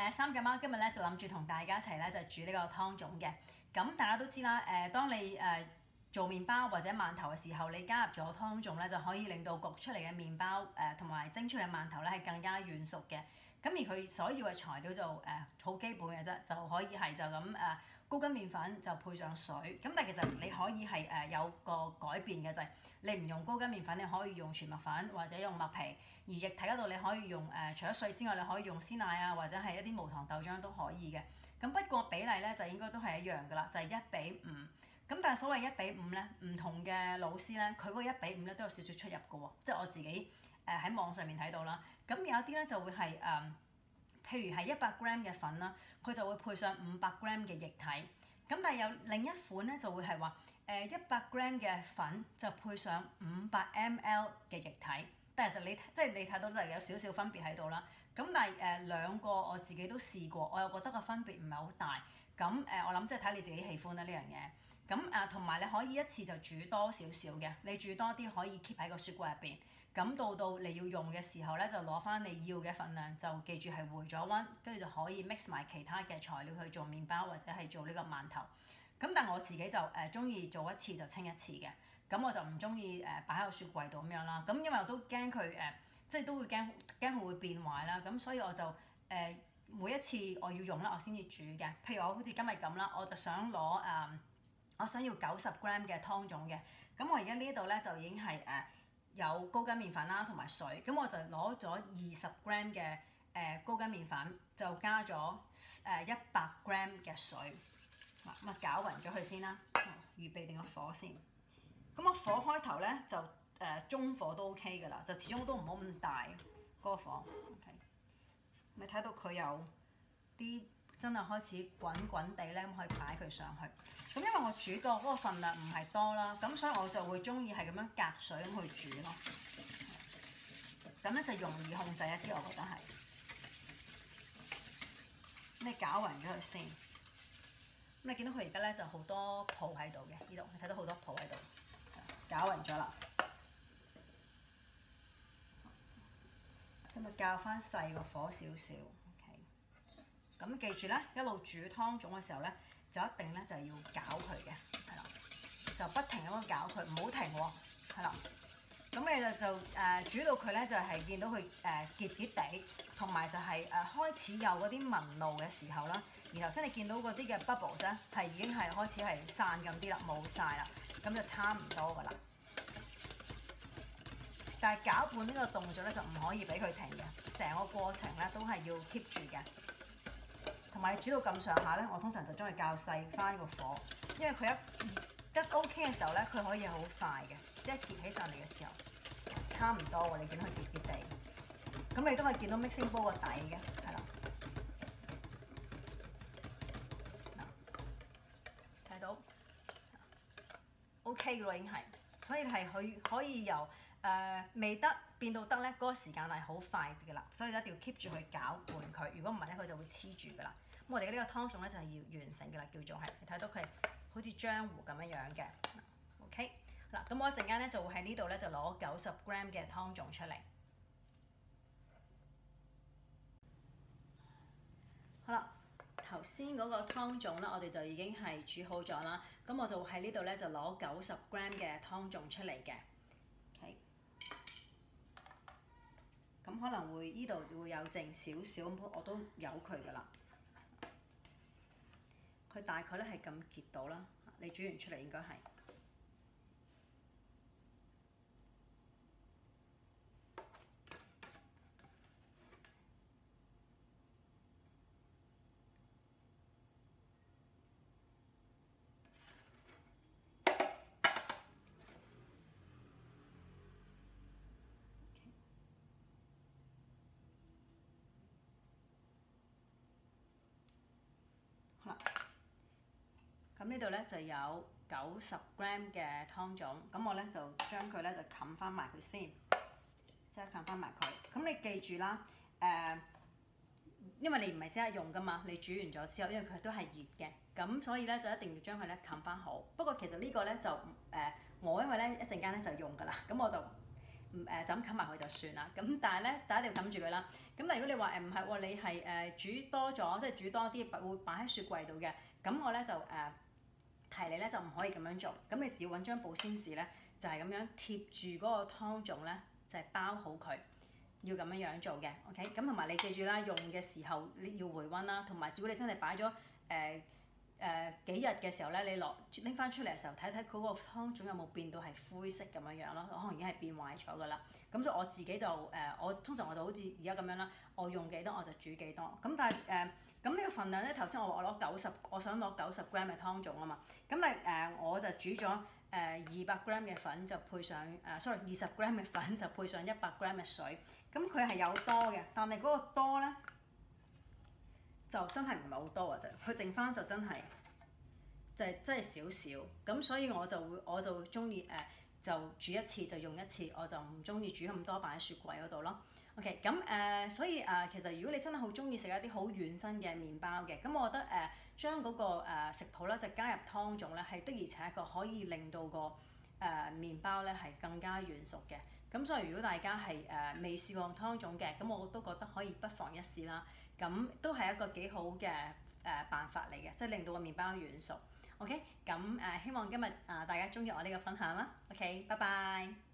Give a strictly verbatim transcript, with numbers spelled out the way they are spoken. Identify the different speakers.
Speaker 1: 誒三腳貓今日咧就諗住同大家一齊咧就煮呢個湯種嘅。咁大家都知啦，誒當你誒做麵包或者饅頭嘅時候，你加入咗湯種咧，就可以令到焗出嚟嘅麵包誒同埋蒸出嚟嘅饅頭咧係更加軟熟嘅。咁而佢所要嘅材料就誒好基本嘅啫，就可以係就咁誒高筋麵粉就配上水。咁但係其實你可以係誒有個改變嘅就係你唔用高筋麵粉，你可以用全麥粉或者用麥皮。而液體嗰度你可以用誒除咗水之外，你可以用鮮奶啊或者係一啲無糖豆漿都可以嘅。咁不過比例咧就應該都係一樣㗎啦，就係一比五。咁但係所謂一比五咧，唔同嘅老師咧，佢嗰個一比五咧都有少少出入嘅喎，即係我自己誒喺網上面睇到啦。咁有一啲咧就會係誒、呃，譬如係一百 gram 嘅粉啦，佢就會配上五百 gram 嘅液體。咁但係有另一款咧就會係話誒一百 gram 嘅粉就配上五百 ml 嘅液體。但係其實你即係你睇到就係有少少分別喺度啦。咁但係誒、呃、兩個我自己都試過，我又覺得個分別唔係好大。咁誒、呃、我諗即係睇你自己喜歡啦呢樣嘢。咁誒同埋你可以一次就煮多少少嘅，你煮多啲可以 keep 喺個雪櫃入邊。咁到到你要用嘅時候咧，就攞翻你要嘅份量，就記住係回咗溫，跟住就可以 mix 埋其他嘅材料去做麵包或者係做呢個饅頭。咁但係我自己就誒中意做一次就清一次嘅。咁我就唔中意誒擺喺個雪櫃度咁樣啦。咁因為我都驚佢誒，即係都會驚驚佢會變壞啦。咁所以我就誒、呃、每一次我要用啦，我先至煮嘅。譬如我好似今日咁啦，我就想攞誒、呃，我想要九十 gram 嘅湯種嘅。咁我而家呢度咧就已經係誒、呃、有高筋麵粉啦同埋水。咁我就攞咗二十 gram 嘅誒高筋麵粉，就加咗誒一百 gram 嘅水。嗱咁啊，攪勻咗佢先啦。預備定個火先。咁我火開頭咧就誒、呃、中火都 OK 㗎啦，就始終都唔好咁大嗰個火。OK，你睇到佢有啲真係開始滾滾地咧，咁可以擺佢上去。咁因為我煮個嗰個份量唔係多啦，咁所以我就會中意係咁樣隔水咁去煮咯。咁咧就容易控制一啲，我覺得係。咁你攪勻咗佢先。咁你見到佢而家咧就好多泡喺度嘅，呢度你睇到好多泡喺度。攪勻咗啦，咁咪較翻細個火少少 ，OK。咁記住咧，一路煮湯種嘅時候咧，就一定咧就要攪佢嘅，係啦，就不停咁樣攪佢，唔好停喎，係啦。咁你就就誒、呃、煮到佢咧，就係、是、見到佢誒結結地，同埋就係、是、誒、呃、開始有嗰啲紋路嘅時候啦。而頭先你見到嗰啲嘅 bubbles 咧，係已經係開始係散咁啲啦，冇晒啦。咁就差唔多㗎啦，但係攪拌呢個動作咧就唔可以俾佢停嘅，成個過程咧都係要 keep 住嘅。同埋你煮到咁上下咧，我通常就將佢較細翻個火，因為佢一一 OK 嘅時候咧，佢可以好快嘅，即係結起上嚟嘅時候差唔多喎。你見到佢結結地，咁你都可以見到 mixing bowl 個底嘅，係啦，睇到。OK 嘅咯，已經係，所以係佢可以由誒、呃、未得變到得咧，嗰、那個時間係好快嘅啦，所以一定要 keep 住去攪拌佢。如果唔係咧，佢就會黐住㗎啦。咁我哋嘅呢個湯種咧就係要完成㗎啦，叫做係你睇到佢好似漿糊咁樣樣嘅。OK，嗱咁我一陣間咧就會喺呢度咧就攞九十 gram 嘅湯種出嚟。好啦。頭先嗰個湯種咧，我哋就已經係煮好咗啦。咁我就喺呢度咧就攞九十 gram 嘅湯種出嚟嘅。OK，咁可能會呢度會有剩少少，我都由佢㗎啦。佢大概咧係咁結到啦。你煮完出嚟應該係。好啦，咁呢度咧就有九十 gram 嘅湯種，咁我咧就將佢咧就冚翻埋佢先，即係冚翻埋佢。咁你記住啦，誒、呃，因為你唔係即刻用噶嘛，你煮完咗之後，因為佢都係熱嘅，咁所以咧就一定要將佢咧冚翻好。不過其實呢個咧就誒、呃，我因為咧一陣間咧就用噶啦，咁我就唔誒就咁冚埋佢就算啦。咁但係咧，大家一定要冚住佢啦。咁但係如果你話誒唔係喎，你係誒、呃、煮多咗，即係煮多啲，會擺喺雪櫃度嘅，咁我咧就誒、呃、提你咧就唔可以咁樣做。咁你只要揾張保鮮紙咧，就係、是、咁樣貼住嗰個湯種咧，就係、是、包好佢。要咁樣樣做嘅 ，OK，咁同埋你記住啦，用嘅時候你要回溫啦，同埋如果你真係擺咗誒誒幾日嘅時候咧，你攞拎翻出嚟嘅時候睇睇嗰個湯種有冇變到係灰色咁樣樣咯，可能已經係變壞咗噶啦。咁所以我自己就誒、呃，我通常我就好似而家咁樣啦，我用幾多我就煮幾多。咁但係誒，咁呢個份量咧，頭先我話我攞九十，我想攞九十 gram 嘅湯種啊嘛。咁但係誒、呃，我就煮咗誒二百 gram 嘅粉就配上誒、呃、sorry 二十 gram 嘅粉就配上一百 gram 嘅水。咁佢係有多嘅，但係嗰個多咧就真係唔係好多啊！就佢剩翻就真係就係真係少少。咁所以我就會我就中意誒就煮一次就用一次，我就唔中意煮咁多擺喺雪櫃嗰度咯。OK，咁誒、呃、所以誒、呃、其實如果你真係好中意食一啲好軟身嘅麵包嘅，咁我覺得誒、呃、將嗰、那個、呃、食譜咧就加入湯種咧係的而且確可以令到個誒、呃、麵包咧係更加軟熟嘅。咁所以如果大家係誒未試過湯種嘅，咁我都覺得可以不妨一試啦。咁都係一個幾好嘅誒、呃、辦法嚟嘅，即係令到個麵包軟熟。OK，咁誒、呃、希望今日啊、呃、大家中意我呢個分享啦。OK，拜拜。